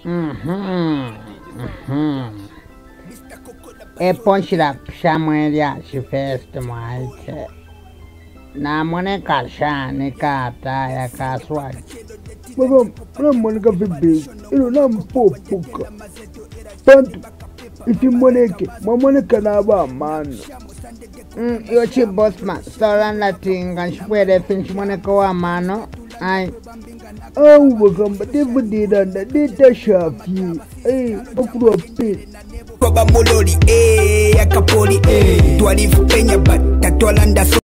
Ponchila Samuelia si feste maite. Namone kasha ni kata ya kaswali. Baba, mnamoneka vipi? Ilo nampopuka. Tanto ifimoneke, mwamoneka na abamano. Yochi bossman, stolan latinga shwede fin shimoneka wa mano. Ai. Au bakamba devudidanda deta shafi. Okuro pit. Baba muloli, akapoli, twalifu penya bata twalanda.